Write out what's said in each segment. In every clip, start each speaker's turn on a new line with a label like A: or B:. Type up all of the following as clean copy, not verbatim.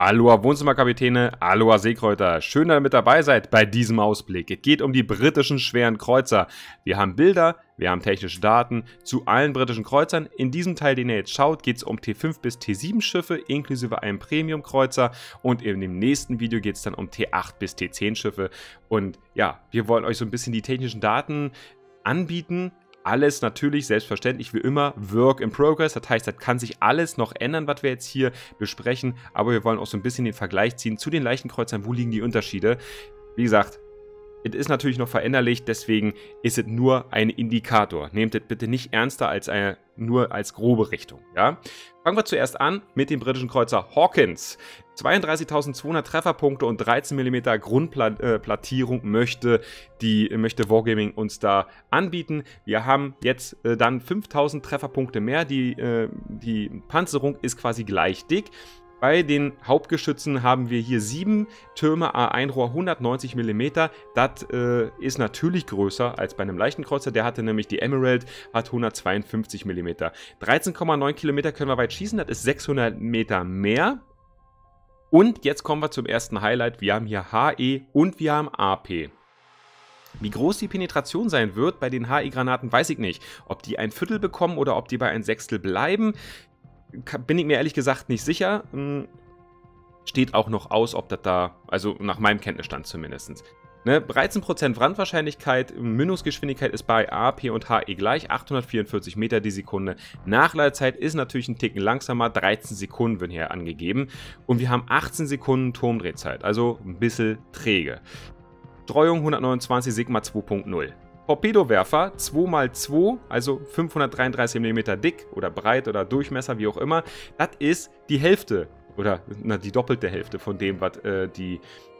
A: Aloha Wohnzimmerkapitäne, Aloha Seekräuter, schön, dass ihr mit dabei seid bei diesem Ausblick. Es geht um die britischen schweren Kreuzer. Wir haben Bilder, wir haben technische Daten zu allen britischen Kreuzern. In diesem Teil, den ihr jetzt schaut, geht es um T5 bis T7 Schiffe inklusive einem Premium-Kreuzer und in dem nächsten Video geht es dann um T8 bis T10 Schiffe. Und ja, wir wollen euch so ein bisschen die technischen Daten anbieten. Alles natürlich, selbstverständlich, wie immer, Work in Progress. Das heißt, das kann sich alles noch ändern, was wir jetzt hier besprechen. Aber wir wollen auch so ein bisschen den Vergleich ziehen zu den leichten Kreuzern. Wo liegen die Unterschiede? Wie gesagt, es ist natürlich noch veränderlich, deswegen ist es nur ein Indikator. Nehmt es bitte nicht ernster als nur als grobe Richtung. Ja? Fangen wir zuerst an mit dem britischen Kreuzer Hawkins. 32.200 Trefferpunkte und 13 mm Grundplattierung möchte Wargaming uns da anbieten. Wir haben jetzt dann 5.000 Trefferpunkte mehr. Die Panzerung ist quasi gleich dick. Bei den Hauptgeschützen haben wir hier 7 Türme A1-Rohr 190 mm. Das ist natürlich größer als bei einem leichten Kreuzer. Der hatte nämlich die Emerald, hat 152 mm. 13,9 Kilometer können wir weit schießen, das ist 600 Meter mehr. Und jetzt kommen wir zum ersten Highlight. Wir haben hier HE und wir haben AP. Wie groß die Penetration sein wird bei den HE-Granaten, weiß ich nicht. Ob die ein Viertel bekommen oder ob die bei ein Sechstel bleiben, bin ich mir ehrlich gesagt nicht sicher. Steht auch noch aus, ob das da, also nach meinem Kenntnisstand zumindest. Ne, 13% Brandwahrscheinlichkeit, Mündungsgeschwindigkeit ist bei AP und HE gleich, 844 Meter die Sekunde. Nachladezeit ist natürlich ein Ticken langsamer, 13 Sekunden werden hier angegeben. Und wir haben 18 Sekunden Turmdrehzeit, also ein bisschen träge. Streuung 129 Sigma 2.0. Torpedowerfer 2x2, also 533 mm dick oder breit oder Durchmesser, wie auch immer. Das ist die Hälfte oder die doppelte Hälfte von dem, was die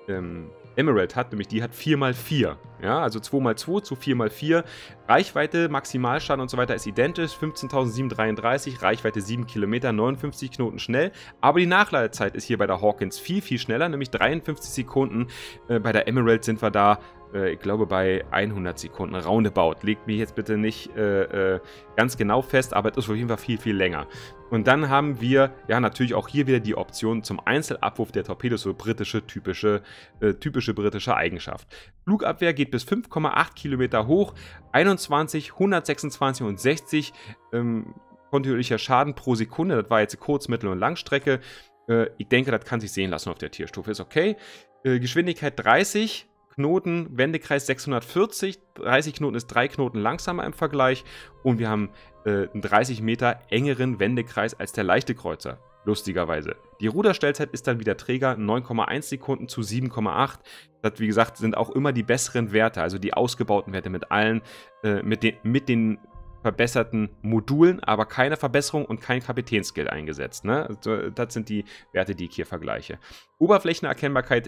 A: Emerald hat, nämlich die hat 4x4. Ja, also 2x2 zu 4x4. Reichweite, Maximalschaden und so weiter ist identisch. 15.733, Reichweite 7 Kilometer, 59 Knoten schnell. Aber die Nachladezeit ist hier bei der Hawkins viel, viel schneller, nämlich 53 Sekunden. Bei der Emerald sind wir da, ich glaube, bei 100 Sekunden roundabout. Legt mich jetzt bitte nicht ganz genau fest, aber es ist auf jeden Fall viel, viel länger. Und dann haben wir ja natürlich auch hier wieder die Option zum Einzelabwurf der Torpedos, so typische britische Eigenschaft. Flugabwehr geht bis 5,8 Kilometer hoch, 21, 126 und 60 kontinuierlicher Schaden pro Sekunde. Das war jetzt Kurz-, Mittel- und Langstrecke. Ich denke, das kann sich sehen lassen auf der Tierstufe. Ist okay. Geschwindigkeit 30. Knoten, Wendekreis 640, 30 Knoten ist 3 Knoten langsamer im Vergleich und wir haben einen 30 Meter engeren Wendekreis als der leichte Kreuzer, lustigerweise. Die Ruderstellzeit ist dann wieder träger, 9,1 Sekunden zu 7,8. Das, wie gesagt, sind auch immer die besseren Werte, also die ausgebauten Werte mit allen, mit den verbesserten Modulen, aber keine Verbesserung und kein Kapitänsskill eingesetzt. Ne? Also, das sind die Werte, die ich hier vergleiche. Oberflächenerkennbarkeit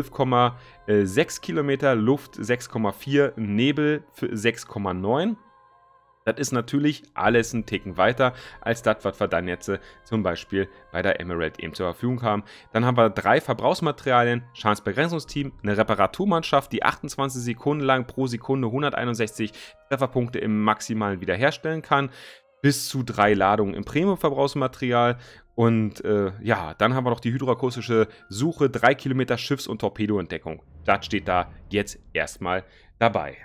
A: 12,6 Kilometer, Luft 6,4, Nebel 6,9. Das ist natürlich alles ein Ticken weiter als das, was wir dann jetzt zum Beispiel bei der Emerald eben zur Verfügung haben. Dann haben wir 3 Verbrauchsmaterialien, Schadensbegrenzungsteam, eine Reparaturmannschaft, die 28 Sekunden lang pro Sekunde 161 Trefferpunkte im Maximalen wiederherstellen kann, bis zu 3 Ladungen im Premium-Verbrauchsmaterial. Und ja, dann haben wir noch die hydroakustische Suche, 3 Kilometer Schiffs- und Torpedoentdeckung. Das steht da jetzt erstmal dabei.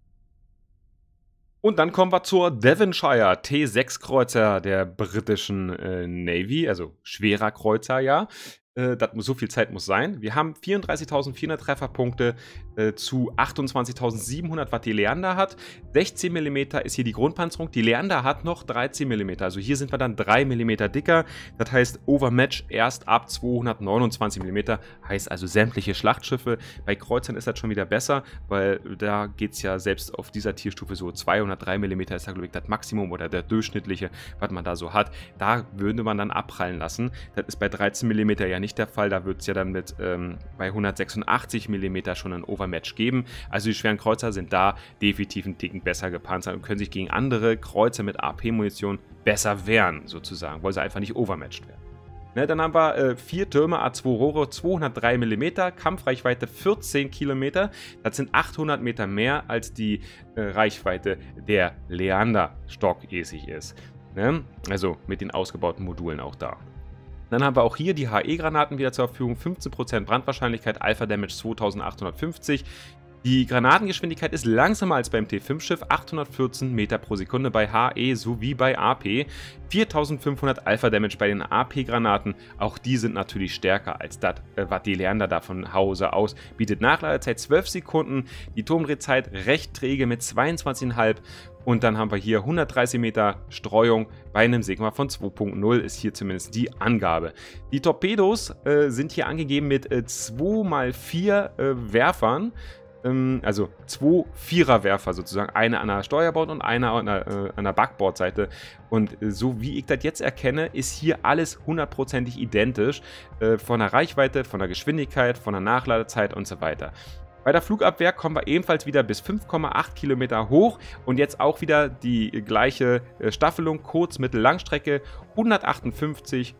A: Und dann kommen wir zur Devonshire T6 Kreuzer der britischen Navy, also schwerer Kreuzer, ja. So viel Zeit muss sein. Wir haben 34.400 Trefferpunkte zu 28.700, was die Leander hat. 16 mm ist hier die Grundpanzerung. Die Leander hat noch 13 mm. Also hier sind wir dann 3 mm dicker. Das heißt, Overmatch erst ab 229 mm. Heißt also sämtliche Schlachtschiffe. Bei Kreuzern ist das schon wieder besser, weil da geht es ja selbst auf dieser Tierstufe so 203 mm ist da, glaube ich, das Maximum oder der durchschnittliche, was man da so hat. Da würde man dann abprallen lassen. Das ist bei 13 mm ja nicht der Fall. Da wird es ja dann mit bei 186 mm schon ein Overmatch geben. Also die schweren Kreuzer sind da definitiv einen Ticken besser gepanzert und können sich gegen andere Kreuzer mit AP-Munition besser wehren, sozusagen, weil sie einfach nicht overmatched werden. Ne, dann haben wir 4 Türme, A2 Rohre, 203 mm, Kampfreichweite 14 Kilometer. Das sind 800 Meter mehr als die Reichweite der Leander stockmäßig ist. Ne? Also mit den ausgebauten Modulen auch da. Dann haben wir auch hier die HE-Granaten wieder zur Verfügung, 15% Brandwahrscheinlichkeit, Alpha Damage 2850. Die Granatengeschwindigkeit ist langsamer als beim T5-Schiff, 814 Meter pro Sekunde bei HE sowie bei AP. 4500 Alpha Damage bei den AP-Granaten, auch die sind natürlich stärker als das, was die Leander da von Hause aus bietet. Nachladezeit 12 Sekunden, die Turmdrehzeit recht träge mit 22,5. Und dann haben wir hier 130 Meter Streuung bei einem Sigma von 2.0, ist hier zumindest die Angabe. Die Torpedos sind hier angegeben mit 2x4 Werfern. Also 2 Viererwerfer sozusagen, eine an der Steuerbord und eine an der Backbordseite. Und so wie ich das jetzt erkenne, ist hier alles hundertprozentig identisch, von der Reichweite, von der Geschwindigkeit, von der Nachladezeit und so weiter. Bei der Flugabwehr kommen wir ebenfalls wieder bis 5,8 Kilometer hoch und jetzt auch wieder die gleiche Staffelung, Kurz-, Mittel-, Langstrecke, 158,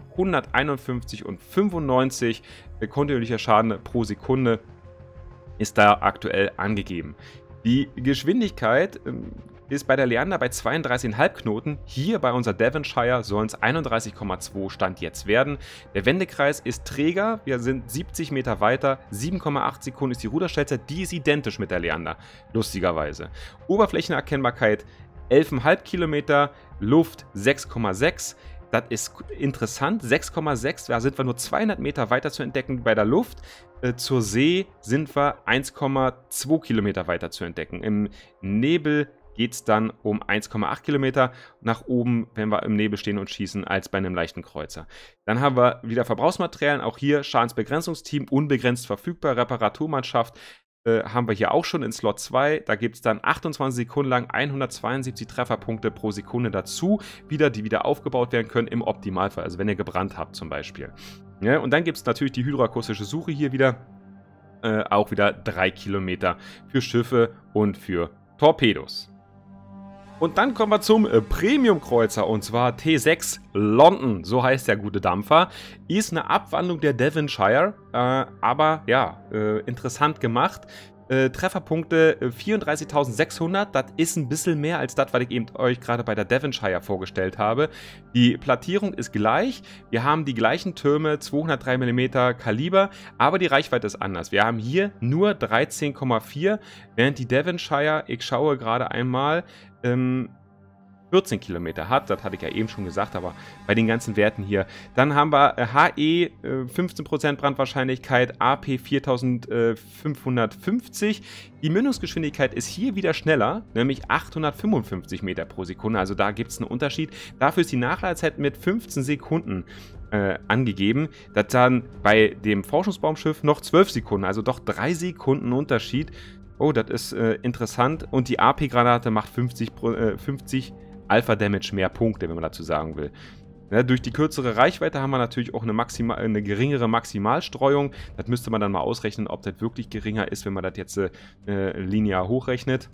A: 151 und 95 kontinuierlicher Schaden pro Sekunde ist da aktuell angegeben. Die Geschwindigkeit ist bei der Leander bei 32,5 Knoten. Hier bei unserer Devonshire sollen es 31,2 Stand jetzt werden. Der Wendekreis ist träger. Wir sind 70 Meter weiter. 7,8 Sekunden ist die Ruderstellzeit. Die ist identisch mit der Leander, lustigerweise. Oberflächenerkennbarkeit 11,5 Kilometer. Luft 6,6. Das ist interessant. 6,6, da sind wir nur 200 Meter weiter zu entdecken bei der Luft. Zur See sind wir 1,2 Kilometer weiter zu entdecken. Im Nebel geht es dann um 1,8 Kilometer nach oben, wenn wir im Nebel stehen und schießen, als bei einem leichten Kreuzer. Dann haben wir wieder Verbrauchsmaterialien, auch hier Schadensbegrenzungsteam, unbegrenzt verfügbar, Reparaturmannschaft. Haben wir hier auch schon in Slot 2. Da gibt es dann 28 Sekunden lang 172 Trefferpunkte pro Sekunde dazu, die wieder aufgebaut werden können im Optimalfall, also wenn ihr gebrannt habt zum Beispiel. Ja, und dann gibt es natürlich die hydroakustische Suche hier wieder, auch wieder 3 Kilometer für Schiffe und für Torpedos. Und dann kommen wir zum Premium-Kreuzer, und zwar T6 London, so heißt der gute Dampfer. Ist eine Abwandlung der Devonshire, aber ja, interessant gemacht. Trefferpunkte 34.600, das ist ein bisschen mehr als das, was ich eben euch gerade bei der Devonshire vorgestellt habe. Die Plattierung ist gleich, wir haben die gleichen Türme, 203 mm Kaliber, aber die Reichweite ist anders. Wir haben hier nur 13,4, während die Devonshire, ich schaue gerade einmal, 14 Kilometer hat, das hatte ich ja eben schon gesagt, aber bei den ganzen Werten hier. Dann haben wir HE 15% Brandwahrscheinlichkeit, AP 4550. Die Mündungsgeschwindigkeit ist hier wieder schneller, nämlich 855 Meter pro Sekunde, also da gibt es einen Unterschied. Dafür ist die Nachladezeit mit 15 Sekunden angegeben. Das dann bei dem Forschungsbaumschiff noch 12 Sekunden, also doch 3 Sekunden Unterschied. Oh, das ist interessant. Und die AP-Granate macht 50 Alpha-Damage mehr Punkte, wenn man dazu sagen will. Ja, durch die kürzere Reichweite haben wir natürlich auch eine geringere Maximalstreuung. Das müsste man dann mal ausrechnen, ob das wirklich geringer ist, wenn man das jetzt linear hochrechnet.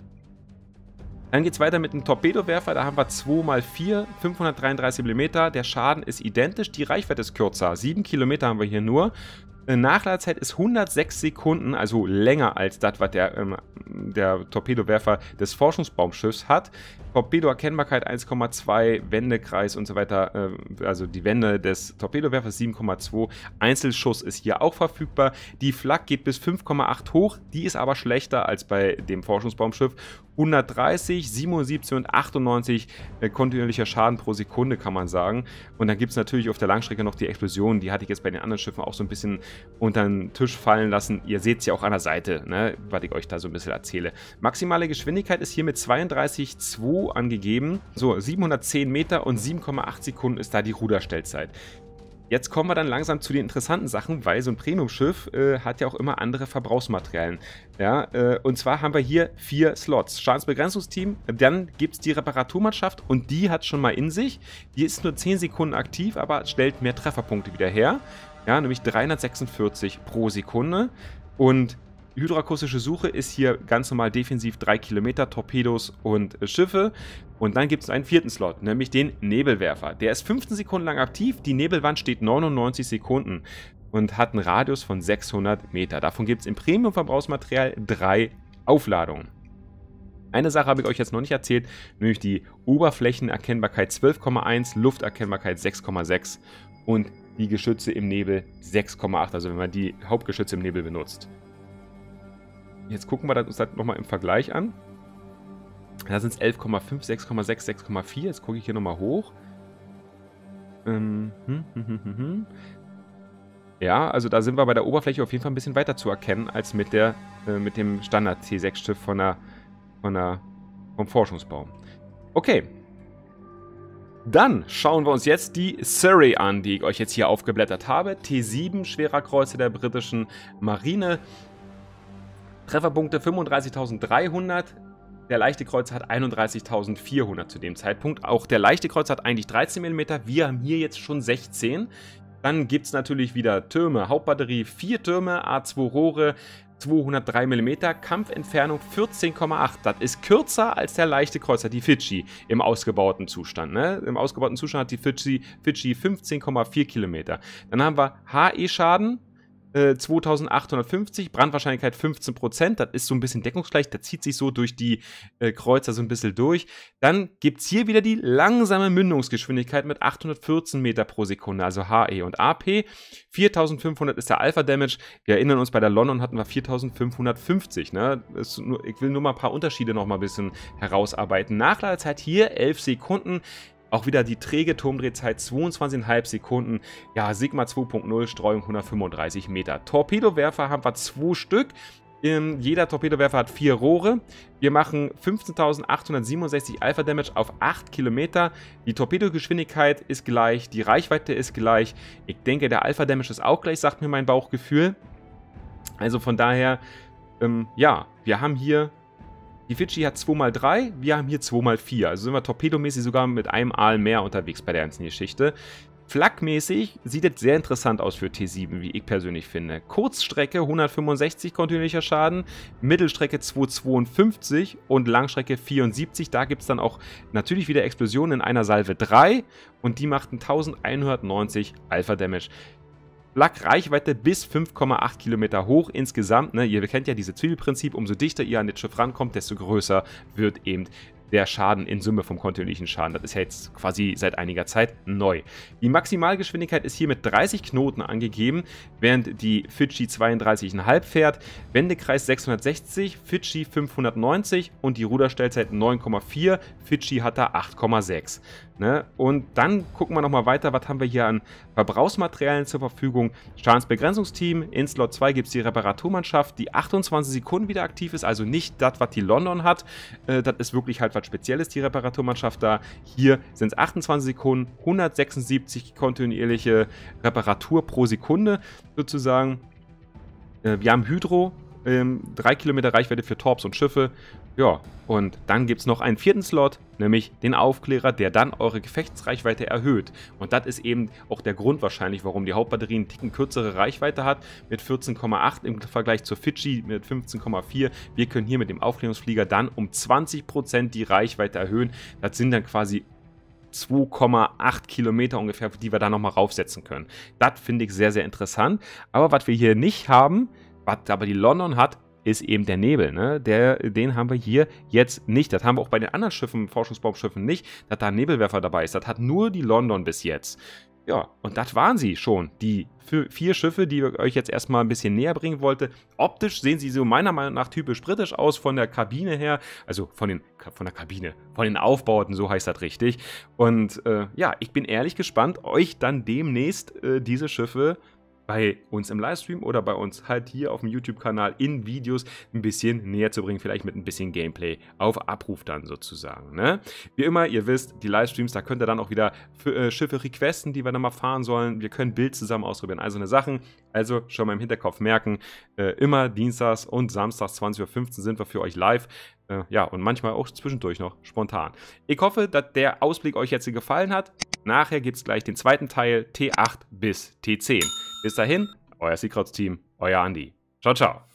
A: Dann geht es weiter mit dem Torpedowerfer. Da haben wir 2x4, 533 mm. Der Schaden ist identisch, die Reichweite ist kürzer. 7 Kilometer haben wir hier nur. Nachladezeit ist 106 Sekunden, also länger als das, was der Torpedowerfer des Forschungsbaumschiffs hat. Torpedoerkennbarkeit 1,2, Wendekreis und so weiter, also die Wende des Torpedowerfers 7,2. Einzelschuss ist hier auch verfügbar. Die Flak geht bis 5,8 hoch, die ist aber schlechter als bei dem Forschungsbaumschiff. 130, 77 und 98 kontinuierlicher Schaden pro Sekunde, kann man sagen. Und dann gibt es natürlich auf der Langstrecke noch die Explosion, die hatte ich jetzt bei den anderen Schiffen auch so ein bisschen unter den Tisch fallen lassen. Ihr seht es ja auch an der Seite, ne, was ich euch da so ein bisschen erzähle. Maximale Geschwindigkeit ist hier mit 32,2 angegeben. So, 710 Meter und 7,8 Sekunden ist da die Ruderstellzeit. Jetzt kommen wir dann langsam zu den interessanten Sachen, weil so ein Premium-Schiff hat ja auch immer andere Verbrauchsmaterialien. Ja, und zwar haben wir hier 4 Slots. Schadensbegrenzungsteam, dann gibt es die Reparaturmannschaft und die hat schon mal in sich. Die ist nur 10 Sekunden aktiv, aber stellt mehr Trefferpunkte wieder her. Ja, nämlich 346 pro Sekunde. Und hydroakustische Suche ist hier ganz normal defensiv 3 Kilometer, Torpedos und Schiffe. Und dann gibt es einen 4. Slot, nämlich den Nebelwerfer. Der ist 15 Sekunden lang aktiv, die Nebelwand steht 99 Sekunden und hat einen Radius von 600 Meter. Davon gibt es im Premium-Verbrauchsmaterial 3 Aufladungen. Eine Sache habe ich euch jetzt noch nicht erzählt, nämlich die Oberflächenerkennbarkeit 12,1, Lufterkennbarkeit 6,6 und die Geschütze im Nebel 6,8, also wenn man die Hauptgeschütze im Nebel benutzt. Jetzt gucken wir uns das nochmal im Vergleich an. Da sind es 11,5, 6,6, 6,4. Jetzt gucke ich hier nochmal hoch. Ja, also da sind wir bei der Oberfläche auf jeden Fall ein bisschen weiter zu erkennen als mit dem Standard T6-Schiff vom Forschungsbaum. Okay. Dann schauen wir uns jetzt die Surrey an, die ich euch jetzt hier aufgeblättert habe. T7, schwerer Kreuzer der britischen Marine. Trefferpunkte 35.300. Der leichte Kreuzer hat 31.400 zu dem Zeitpunkt. Auch der leichte Kreuzer hat eigentlich 13 mm. Wir haben hier jetzt schon 16. Dann gibt es natürlich wieder Türme. Hauptbatterie 4 Türme, A2 Rohre, 203 mm, Kampfentfernung 14,8. Das ist kürzer als der leichte Kreuzer, die Fidschi, im ausgebauten Zustand. Ne? Im ausgebauten Zustand hat die Fidschi 15,4 Kilometer. Dann haben wir HE-Schaden. 2850, Brandwahrscheinlichkeit 15%, das ist so ein bisschen deckungsgleich, das zieht sich so durch die Kreuzer so ein bisschen durch. Dann gibt es hier wieder die langsame Mündungsgeschwindigkeit mit 814 Meter pro Sekunde, also HE und AP. 4500 ist der Alpha-Damage, wir erinnern uns, bei der London hatten wir 4550, ne? Ich will nur mal ein paar Unterschiede noch mal ein bisschen herausarbeiten. Nachladezeit hier 11 Sekunden. Auch wieder die träge Turmdrehzeit 22,5 Sekunden. Ja, Sigma 2.0, Streuung 135 Meter. Torpedowerfer haben wir 2 Stück. Jeder Torpedowerfer hat 4 Rohre. Wir machen 15.867 Alpha Damage auf 8 Kilometer. Die Torpedogeschwindigkeit ist gleich, die Reichweite ist gleich. Ich denke, der Alpha Damage ist auch gleich, sagt mir mein Bauchgefühl. Also von daher, ja, wir haben hier... Die Fidschi hat 2x3, wir haben hier 2x4. Also sind wir torpedomäßig sogar mit einem Aal mehr unterwegs bei der ganzen Geschichte. Flakmäßig sieht es sehr interessant aus für T7, wie ich persönlich finde. Kurzstrecke 165 kontinuierlicher Schaden, Mittelstrecke 252 und Langstrecke 74. Da gibt es dann auch natürlich wieder Explosionen in einer Salve 3 und die machten 1190 Alpha Damage. Flak-Reichweite bis 5,8 Kilometer hoch insgesamt. Ne? Ihr kennt ja dieses Zwiebelprinzip, umso dichter ihr an das Schiff rankommt, desto größer wird eben der Schaden in Summe vom kontinuierlichen Schaden. Das ist ja jetzt quasi seit einiger Zeit neu. Die Maximalgeschwindigkeit ist hier mit 30 Knoten angegeben, während die Fidschi 32,5 fährt. Wendekreis 660, Fidschi 590 und die Ruderstellzeit 9,4. Fidschi hat da 8,6. Ne? Und dann gucken wir nochmal weiter, was haben wir hier an Verbrauchsmaterialien zur Verfügung. Schadensbegrenzungsteam, in Slot 2 gibt es die Reparaturmannschaft, die 28 Sekunden wieder aktiv ist, also nicht das, was die London hat. Das ist wirklich halt was Spezielles, die Reparaturmannschaft da. Hier sind es 28 Sekunden, 176 kontinuierliche Reparatur pro Sekunde sozusagen. Wir haben Hydro, 3 Kilometer Reichweite für Torps und Schiffe. Ja, und dann gibt es noch einen 4. Slot, nämlich den Aufklärer, der dann eure Gefechtsreichweite erhöht. Und das ist eben auch der Grund wahrscheinlich, warum die Hauptbatterie einen Ticken kürzere Reichweite hat, mit 14,8 im Vergleich zur Fidschi mit 15,4. Wir können hier mit dem Aufklärungsflieger dann um 20% die Reichweite erhöhen. Das sind dann quasi 2,8 Kilometer ungefähr, die wir da nochmal raufsetzen können. Das finde ich sehr, sehr interessant. Aber was wir hier nicht haben, was aber die London hat, ist eben der Nebel. Ne? Den haben wir hier jetzt nicht. Das haben wir auch bei den anderen Schiffen, Forschungsbaumschiffen nicht, dass da ein Nebelwerfer dabei ist. Das hat nur die London bis jetzt. Ja, und das waren sie schon. Die 4 Schiffe, die ich euch jetzt erstmal ein bisschen näher bringen wollte. Optisch sehen sie so meiner Meinung nach typisch britisch aus von der Kabine her. Also von der Kabine, von den Aufbauten, so heißt das richtig. Und ja, ich bin ehrlich gespannt, euch dann demnächst diese Schiffe bei uns im Livestream oder bei uns halt hier auf dem YouTube-Kanal in Videos ein bisschen näher zu bringen, vielleicht mit ein bisschen Gameplay auf Abruf dann sozusagen. Ne? Wie immer, ihr wisst, die Livestreams, da könnt ihr dann auch wieder Schiffe requesten, die wir dann mal fahren sollen. Wir können Bild zusammen ausprobieren, also eine Sachen. Also schon mal im Hinterkopf merken, immer dienstags und samstags 20:15 Uhr sind wir für euch live. Ja, und manchmal auch zwischendurch noch spontan. Ich hoffe, dass der Ausblick euch jetzt gefallen hat. Nachher gibt es gleich den zweiten Teil, T8 bis T10. Bis dahin, euer Secrets Team, euer Andi. Ciao, ciao.